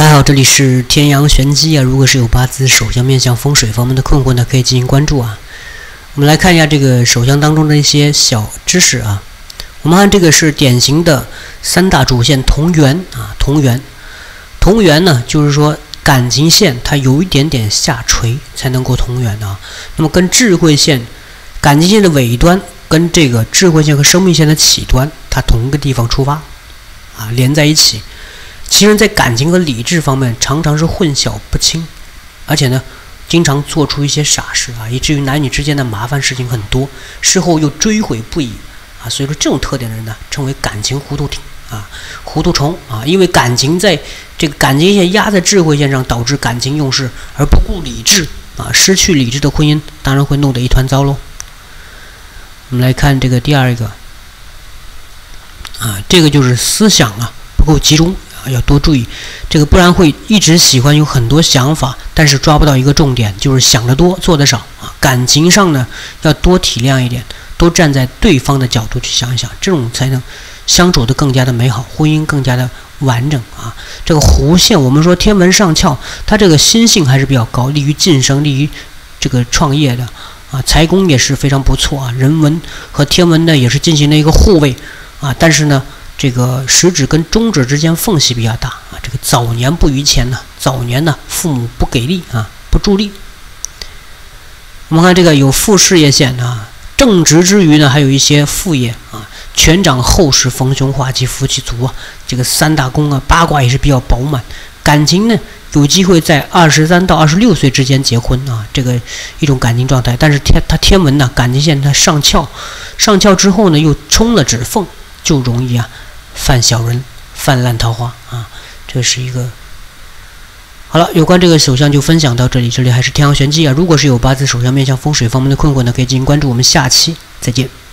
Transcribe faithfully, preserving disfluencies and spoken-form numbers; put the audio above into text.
大家好，这里是天阳玄机啊。如果是有八字手相面向风水方面的困惑呢，可以进行关注啊。我们来看一下这个手相当中的一些小知识啊。我们看这个是典型的三大主线同源啊，同源，同源呢，就是说感情线它有一点点下垂才能够同源啊。那么跟智慧线、感情线的尾端跟这个智慧线和生命线的起端，它同一个地方出发啊，连在一起。其实，在感情和理智方面，常常是混淆不清，而且呢，经常做出一些傻事啊，以至于男女之间的麻烦事情很多，事后又追悔不已啊。所以说，这种特点的人呢，称为感情糊涂体啊，糊涂虫啊。因为感情在这个感情线压在智慧线上，导致感情用事而不顾理智啊，失去理智的婚姻当然会弄得一团糟喽。我们来看这个第二个啊，这个就是思想啊不够集中。要多注意这个，不然会一直喜欢有很多想法，但是抓不到一个重点，就是想得多做得少啊。感情上呢，要多体谅一点，多站在对方的角度去想一想，这种才能相处得更加的美好，婚姻更加的完整啊。这个弧线，我们说天文上翘，它这个心性还是比较高，利于晋升，利于这个创业的啊，财宫也是非常不错啊。人文和天文呢也是进行了一个护卫啊，但是呢。这个食指跟中指之间缝隙比较大啊，这个早年不余钱呢，早年呢父母不给力啊，不助力。我们看这个有副事业线啊，正直之余呢，还有一些副业啊，全掌后世逢凶化吉福气足啊，这个三大宫啊，八卦也是比较饱满。感情呢，有机会在二十三到二十六岁之间结婚啊，这个一种感情状态。但是天它天文呢，感情线它上翘，上翘之后呢，又冲了指缝，就容易啊。犯小人，泛滥桃花啊，这是一个。好了，有关这个手相就分享到这里，这里还是天阳玄机啊。如果是有八字手相面向风水方面的困惑呢，可以进行关注。我们下期再见。